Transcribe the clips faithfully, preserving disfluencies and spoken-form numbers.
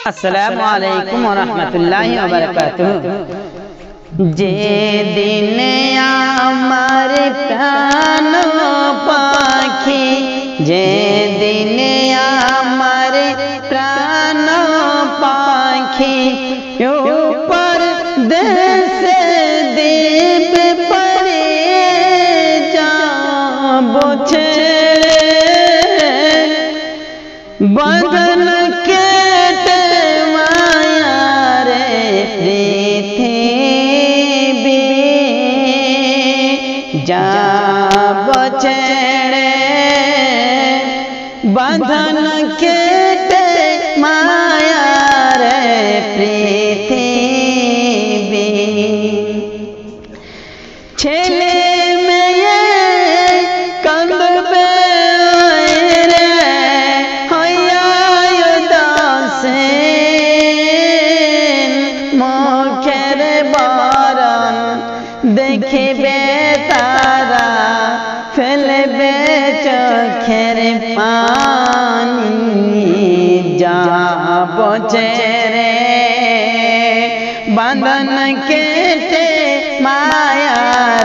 আসসালামু আলাইকুম ওয়া রাহমাতুল্লাহি ওয়া বারাকাতুহু। যে দিনে আমার প্রাণ পাখি, যে দিনে আমার প্রাণ পাখি উপর দেশে দেব পরে যাব ছেড়ে, বদন কেটে মায়ার পৃথিবী যাব ছেড়ে, বদন কেটে মায়ার পৃথিবী। ছেলে মেয়ে কাঁদবে রে হইয়া উদাসে, মুখের বরণ দেখিবে তারা, ফেলবে চোখের পানি যাব ছেড়ে, বাঁধন কেটে মায়ার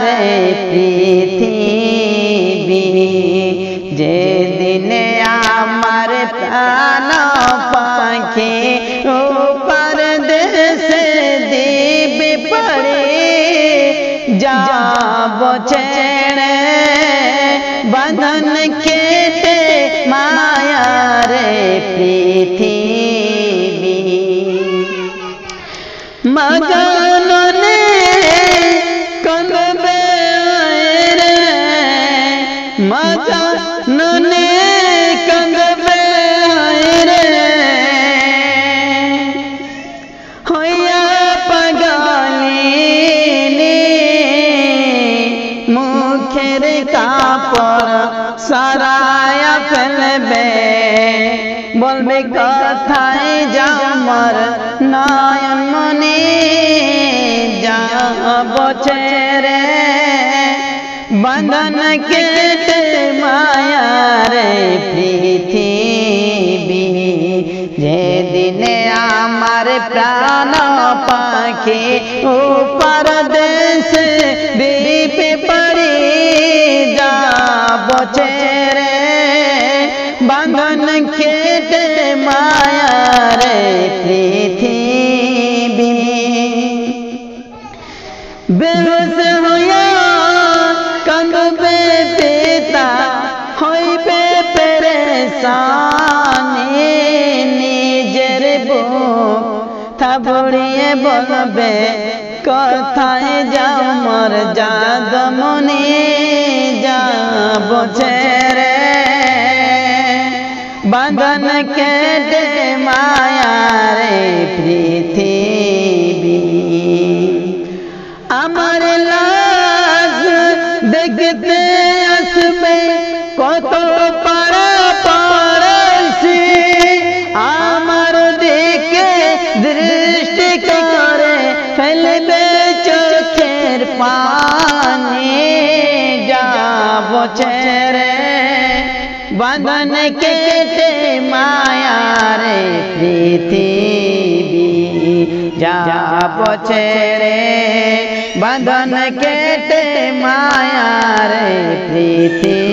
পৃথিবী। যে দিনে আমার প্রাণ পাখি উপর দেশে দিবে পড়ে যাব ছেড়ে, বাঁধন কেটে মায়ার পৃথিবী। মজনুনে কাঁদবে রে, মজনুনে কাঁদবে রে হইয়া পাগলিনী, মুখের কাপড় সরায়া ফেলবে, বলবে কোথায় যাও মোর নয়ন মনি যাব ছেড়ে, বন্ধন কেটে মায়ার পৃথিবী। যে দিনে আমার প্রাণ পাখি উপর দেশে দিবে পড়ে যাব ছেড়ে, বন্ধন কেটে মায়ার পৃথিবী। বেহুশ হইয়া কাঁদবে পিতা, হইবে পেরেশানি, নিজের বুক থাবড়িয়ে বলবে কোথায় যাও মোর যাদমনি যাব ছেড়ে, বন্ধন কেটে মায়ার পৃথিবী। আমার লাশ দেখতে আসবে কত পাড়া পড়শি, আমার দিকে দৃষ্টি করে ফেলবে চোখের পানি যাব ছেড়ে, বন্ধন কেটে মায়ার পৃথিবী যাব ছেড়ে, বন্ধন কেটে মায়ার পৃথিবী।